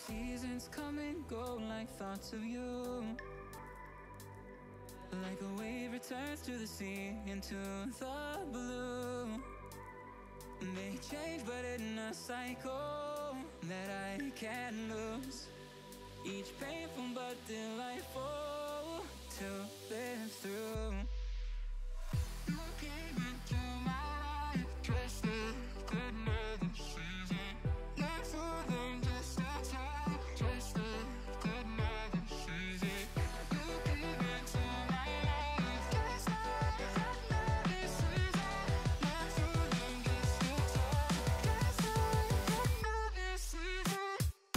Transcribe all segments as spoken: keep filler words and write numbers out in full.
seasons come and go like thoughts of you. Like a wave returns to the sea, into the blue. They change but in a cycle that I can't lose. Each painful but delightful to live through. You came into my life just like another season. Not for them, just in time, just like another season. You came into my life just like another season. Not for them, just in time, just like another season.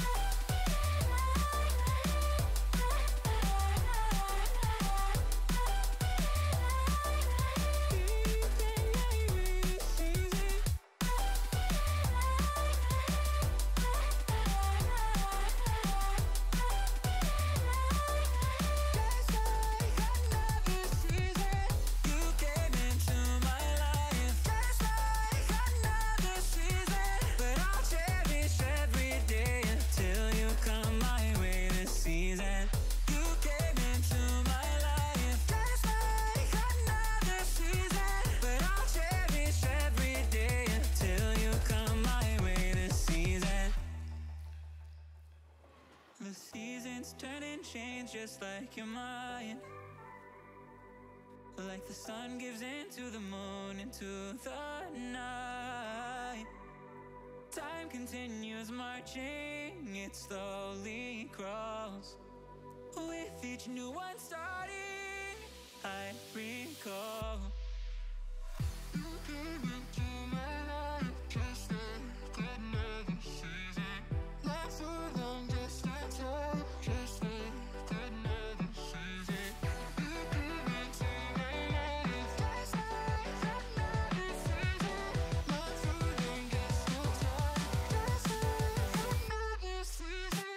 The seasons turn and change just like your mind. Like the sun gives into the moon, into the night. Time continues marching, it slowly crawls. With each new one starting, I recall. You came into my life just like another season. Not for long, just in time, just like another season. You came into my life just like another season. Not for long, just in time, just like another season.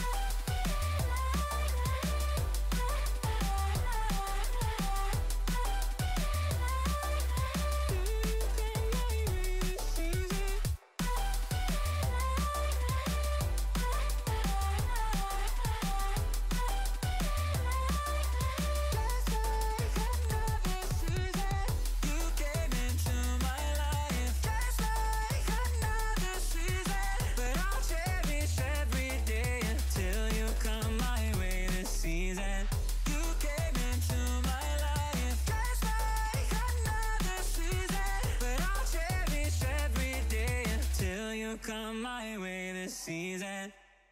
Come my way this season.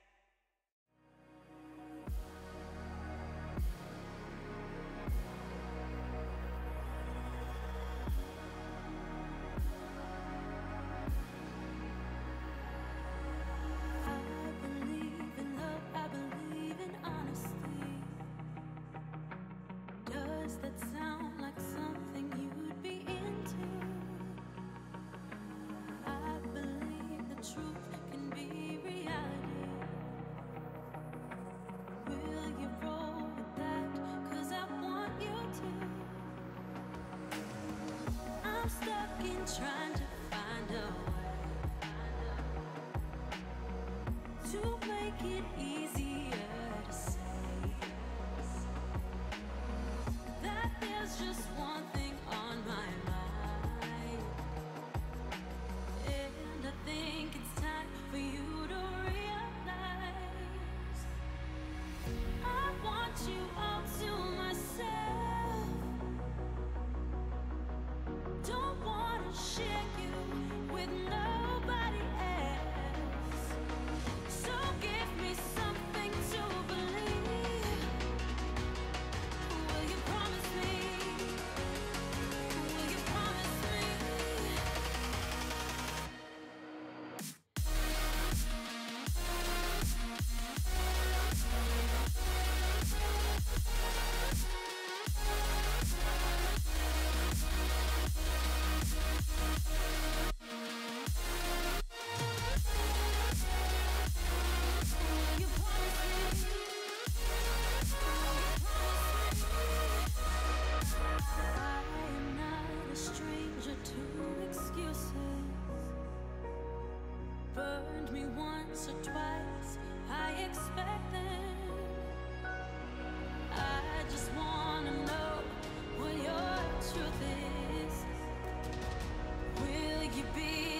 Trying to find a way to make it easier to say that there's just one thing on my mind, and I think it's time for you to realize I want you all to myself. Don't wanna share you with nobody else. So give me something to believe. Will you promise me? Will you promise me? Burned me once or twice, I expect them. I just wanna know what your truth is. Will you be